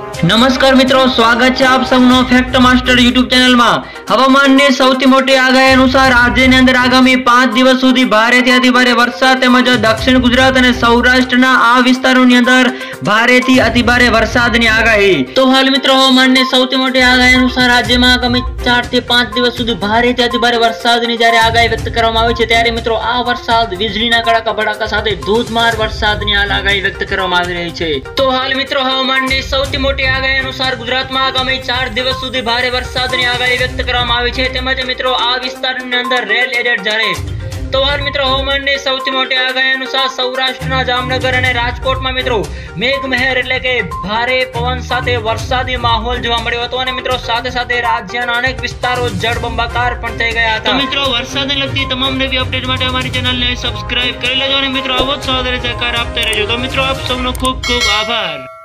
નમસ્કાર મિત્રો, સ્વાગત છે આપ સૌનો ફેક્ટ માસ્ટર યુટ્યુબ ચેનલમાં। હવામાનની સૌથી મોટી આગાહી અનુસાર રાજ્યની અંદર આગામી 5 દિવસ સુધી ભારેથી અતિભારે વરસાદ તેમજ દક્ષિણ ગુજરાત અને સૌરાષ્ટ્રના આ વિસ્તારોની અંદર ભારેથી અતિભારે વરસાદની આગાહી। તો હાલ મિત્રો હવામાનની સૌથી મોટી આગાહી અનુસાર રાજ્યમાં આગામી 4 થી 5 દિવસ સુધી ભારેથી અતિભારે વરસાદની જ્યારે આગાહી વ્યક્ત કરવામાં આવી છે, ત્યારે મિત્રો આ વરસાદ વીજળીના કડાકા ભડાકા સાથે ધોધમાર વરસાદની હાલ આગાહી વ્યક્ત કરવામાં આવી રહી છે। તો હાલ મિત્રો હવામાનની સૌથી મોટી આગાહી અનુસાર ગુજરાતમાં આગામી 4 દિવસ સુધી ભારે વરસાદની આગાહી વ્યક્ત કરવામાં આવી છે, તેમજ મિત્રો આ વિસ્તારની અંદર રેડ એલર્ટ જાહેર। તો હાલ મિત્રો હવામાનની સૌથી મોટી આગાહી અનુસાર સૌરાષ્ટ્રના જામનગર અને રાજકોટમાં મિત્રો મેઘમહેર એટલે કે ભારે પવન સાથે વરસાદી માહોલ જોવા મળ્યો હતો અને મિત્રો સાથે સાથે રાજ્યના અનેક વિસ્તારો જળબંબાકાર પણ થઈ ગયા હતા। તો મિત્રો વરસાદને લગતી તમામ નવી અપડેટ માટે અમારી ચેનલને સબસ્ક્રાઇબ કરી લેજો અને મિત્રો આવો જ સહકાર આપતા રહેજો। તો મિત્રો આપ સૌનો ખૂબ ખૂબ આભાર।